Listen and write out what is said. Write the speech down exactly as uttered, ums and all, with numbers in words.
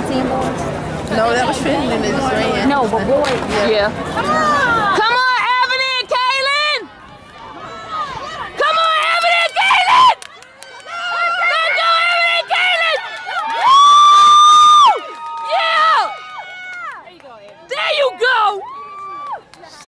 seeing boys? No, that was Finley. They just ran. No, but boys. Yeah. Come on.